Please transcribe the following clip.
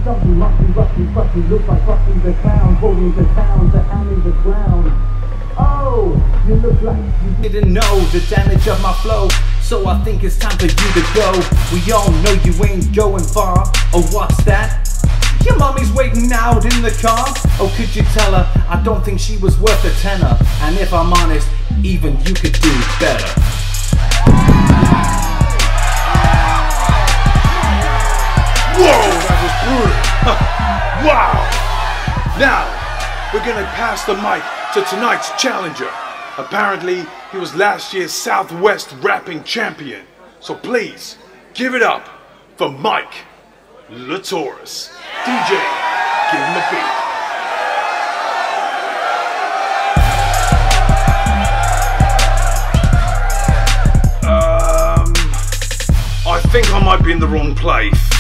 Something must be roughly fussy, look like Bucky the Clown, rolling the town to handling the ground. Oh, you look like you didn't know the damage of my flow, so I think it's time for you to go. We all know you ain't going far. Oh, what's that? Your mommy's waiting out in the car. Oh, could you tell her I don't think she was worth a tenner? And if I'm honest, even you could do better. Whoa, that was brutal. Wow. Now, we're gonna pass the mic to tonight's challenger. Apparently, he was last year's Southwest rapping champion. So please, give it up for Mike Latoris. DJ, give him a beat. I think I might be in the wrong place.